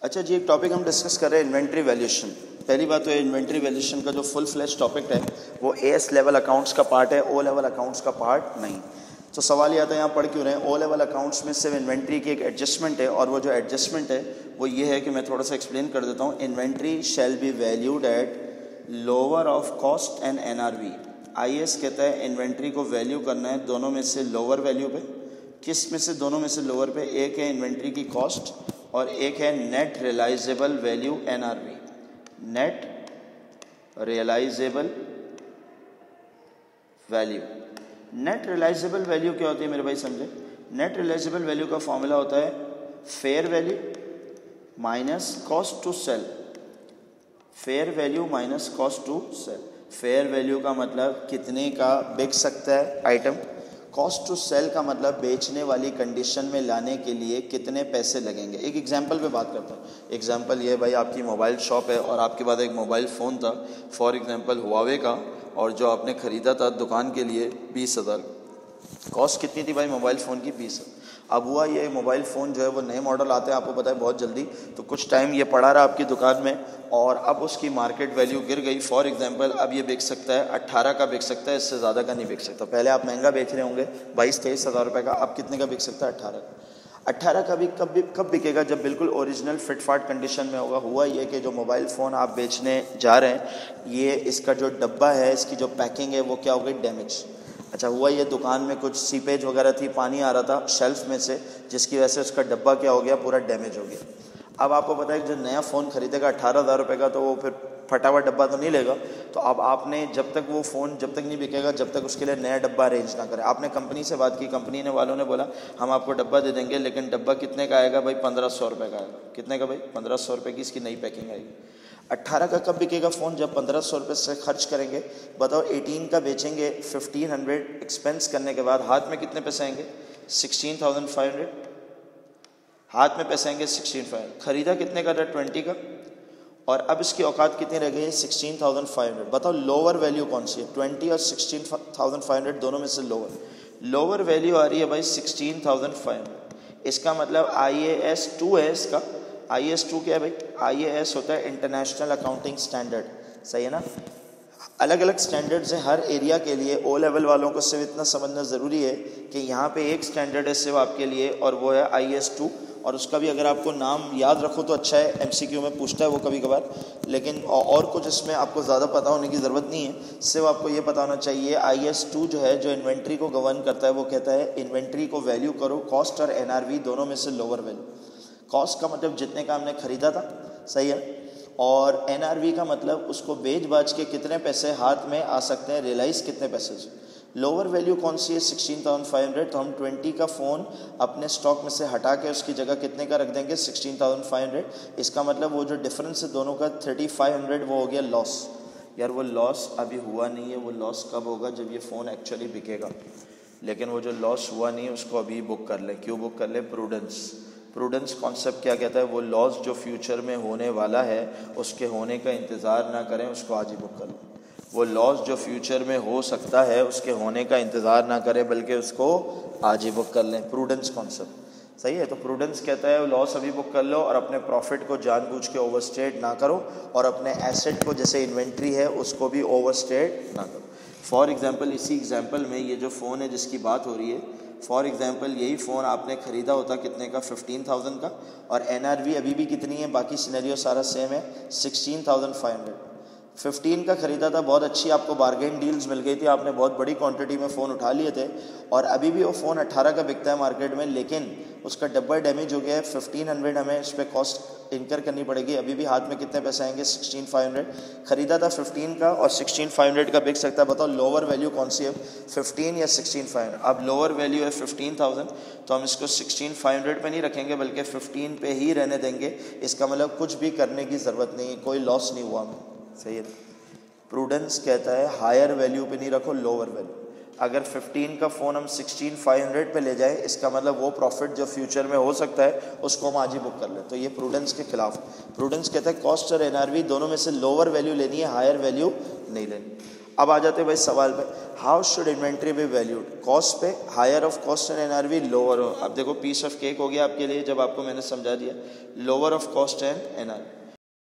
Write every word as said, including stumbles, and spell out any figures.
अच्छा जी, एक टॉपिक हम डिस्कस कर रहे हैं इन्वेंट्री वैल्यूएशन। पहली बात तो इन्वेंट्री वैल्यूएशन का जो फुल फ्लैश टॉपिक है वो एस लेवल अकाउंट्स का पार्ट है, ओ लेवल अकाउंट्स का पार्ट नहीं। तो सवाल ये आता है यहाँ पढ़ क्यों रहे हैं, ओ लेवल अकाउंट्स में सिर्फ इन्वेंट्री की एक एडजस्टमेंट है और वो जो एडजस्टमेंट है वो ये है कि मैं थोड़ा सा एक्सप्लेन कर देता हूँ। Inventory shall be valued at lower of cost and N R V. I S कहता है इन्वेंट्री को वैल्यू करना है दोनों में से लोअर वैल्यू पे। किस में से? दोनों में से लोअर पे। एक है इन्वेंट्री की कॉस्ट और एक है net realisable value N R V. Net realisable value. Net realisable value क्या होती है मेरे भाई समझे? नेट रियलाइजेबल वैल्यू का फॉर्मूला होता है fair value minus cost to sell. Fair value minus cost to sell. Fair value का मतलब कितने का बिक सकता है आइटम। कॉस्ट टू सेल का मतलब बेचने वाली कंडीशन में लाने के लिए कितने पैसे लगेंगे। एक एग्जांपल पे बात करता हूँ। एग्जांपल ये भाई, आपकी मोबाइल शॉप है और आपके पास एक मोबाइल फ़ोन था, फॉर एग्जांपल हुआवे का, और जो आपने ख़रीदा था दुकान के लिए बीस हज़ार। कॉस्ट कितनी थी भाई मोबाइल फ़ोन की? बीस हज़ार। अब हुआ ये मोबाइल फ़ोन जो है वो नए मॉडल आते हैं, आपको पता है बहुत जल्दी, तो कुछ टाइम ये पड़ा रहा आपकी दुकान में और अब उसकी मार्केट वैल्यू गिर गई। फॉर एग्जांपल अब ये बिक सकता है अट्ठारह का बिक सकता है, इससे ज़्यादा का नहीं बिक सकता। पहले आप महंगा बेच रहे होंगे बाईस तेईस हज़ार रुपये का, अब कितने का बिक सकता है? अट्ठारह का। अट्ठारह का भी कब कब बिकेगा? जब बिल्कुल ओरिजिनल फिटफाट कंडीशन में होगा। हुआ ये कि जो मोबाइल फ़ोन आप बेचने जा रहे हैं, ये इसका जो डब्बा है, इसकी जो पैकिंग है वो क्या हो गई? डैमेज। अच्छा, हुआ ये दुकान में कुछ सीपेज वगैरह थी, पानी आ रहा था शेल्फ में से, जिसकी वजह से उसका डब्बा क्या हो गया? पूरा डैमेज हो गया। अब आपको पता है कि जो नया फ़ोन खरीदेगा अट्ठारह हज़ार रुपये का, तो वो फिर फटा हुआ डब्बा तो नहीं लेगा। तो अब आपने जब तक वो फ़ोन जब तक नहीं बिकेगा जब तक उसके लिए नया डब्बा अरेंज ना करें। आपने कंपनी से बात की, कंपनी ने वालों ने बोला हम आपको डब्बा दे देंगे, लेकिन डब्बा कितने का आएगा भाई? पंद्रह सौ रुपये का आएगा। कितने का भाई? पंद्रह सौ रुपये की इसकी नई पैकिंग आएगी। अट्ठारह का कब बिकेगा फ़ोन? जब पंद्रह सौ रुपये से खर्च करेंगे। बताओ अठारह का बेचेंगे फिफ्टीन हंड्रेड एक्सपेंस करने के बाद हाथ में कितने पैसे आएंगे? सिक्सटीन थाउजेंड फाइव हंड्रेड हाथ में पैसे आएंगे सिक्सटीन फाइव। खरीदा कितने का था? ट्वेंटी का। और अब इसकी औकात कितनी रह गई है? Sixteen thousand five hundred. बताओ लोअर वैल्यू कौन सी है? ट्वेंटी और सिक्सटीन थाउजेंड फाइव हंड्रेड दोनों में से लोअर लोअर वैल्यू आ रही है भाई सिक्सटीन थाउजेंड फाइव हंड्रेड। इसका मतलब आई ए एस टू है इसका। आई ए एस टू क्या है भाई? आई ए एस होता है इंटरनेशनल अकाउंटिंग स्टैंडर्ड, सही है ना? अलग अलग स्टैंडर्ड्स हैं हर एरिया के लिए। ओ लेवल वालों को सिर्फ इतना समझना ज़रूरी है कि यहाँ पे एक स्टैंडर्ड है सिर्फ आपके लिए और वो है आई ए एस टू। और उसका भी अगर आपको नाम याद रखो तो अच्छा है, एम सी क्यू में पूछता है वो कभी कभार, लेकिन और कुछ इसमें आपको ज़्यादा पता होने की ज़रूरत नहीं है। सिर्फ आपको ये पता होना चाहिए आई एस टू जो है, जो इन्वेंट्री को गवर्न करता है, वो कहता है इन्वेंट्री को वैल्यू करो कॉस्ट और एन आर वी दोनों में से लोअर वैल्यू। कॉस्ट का मतलब जितने का हमने ख़रीदा था, सही है, और एन आर वी का मतलब उसको बेच बाज के कितने पैसे हाथ में आ सकते हैं, रियलाइज़ कितने पैसे से। लोअर वैल्यू कौन सी है? Sixteen thousand five hundred. तो हम ट्वेंटी का फ़ोन अपने स्टॉक में से हटा के उसकी जगह कितने का रख देंगे? Sixteen thousand five hundred. इसका मतलब वो जो डिफरेंस है दोनों का थर्टी फाइव हंड्रेड, वो हो गया लॉस। यार वो लॉस अभी हुआ नहीं है, वो लॉस कब होगा? जब ये फ़ोन एक्चुअली बिकेगा। लेकिन वो जो लॉस हुआ नहीं है उसको अभी बुक कर लें। क्यों बुक कर लें? प्रूडेंस। प्रूडेंस कॉन्सेप्ट क्या कहता है? वो लॉस जो फ्यूचर में होने वाला है उसके होने का इंतज़ार ना करें, उसको आज ही बुक कर लो। वो लॉस जो फ्यूचर में हो सकता है उसके होने का इंतज़ार ना करें, बल्कि उसको आज ही बुक कर लें। प्रूडेंस कॉन्सेप्ट, सही है। तो प्रूडेंस कहता है लॉस अभी बुक कर लो और अपने प्रॉफिट को जानबूझ के ओवरस्टेट ना करो, और अपने एसेट को, जैसे इन्वेंट्री है, उसको भी ओवरस्टेट ना करो। फॉर एग्जांपल, इसी एग्जांपल में ये जो फ़ोन है जिसकी बात हो रही है, फॉर एग्जांपल यही फ़ोन आपने ख़रीदा होता कितने का? फिफ्टीन थाउजेंड का, और एन आर वी अभी भी कितनी है? बाकी सिनेरियो सारा सेम है, sixteen thousand five hundred. Fifteen का ख़रीदा था, बहुत अच्छी आपको बारगेन डील्स मिल गई थी, आपने बहुत बड़ी क्वांटिटी में फ़ोन उठा लिए थे, और अभी भी वो फ़ोन अट्ठारह का बिकता है मार्केट में, लेकिन उसका डब्बा डैमेज हो गया है। फिफ्टीन हंड्रेड हमें इस पर कॉस्ट इनकर करनी पड़ेगी। अभी भी हाथ में कितने पैसे आएंगे? Sixteen five hundred. ख़रीदा था फिफ्टीन का और सिक्सटीन फाइव हंड्रेड का बिक सकता है। बताओ लोअर वैल्यू कौन सी है? फिफ्टीन या सिक्सटीन फाइव हंड्रेड? अब लोअर वैल्यू है फिफ्टीन थाउजेंड, तो हम इसको सिक्सटीन फाइव हंड्रेड पे नहीं रखेंगे बल्कि फिफ्टीन पे ही रहने देंगे। इसका मतलब कुछ भी करने की ज़रूरत नहीं है, कोई लॉस नहीं हुआ हमें, सही है। प्रूडेंस कहता है हायर वैल्यू पे नहीं रखो, लोअर वैल्यू। अगर फिफ्टीन का फ़ोन हम सिक्सटीन फाइव हंड्रेड पे ले जाए, इसका मतलब वो प्रॉफिट जो फ्यूचर में हो सकता है उसको हम आज ही बुक कर लें। तो ये प्रूडेंस के खिलाफ। प्रूडेंस कहता है कॉस्ट और एन आर वी दोनों में से लोअर वैल्यू लेनी है, हायर वैल्यू नहीं लेनी। अब आ जाते हैं भाई सवाल पे, how should inventory be valued, cost पे higher of cost and NRV lower हो। अब देखो पीस ऑफ केक हो गया आपके लिए जब आपको मैंने समझा दिया, lower of cost and NRV.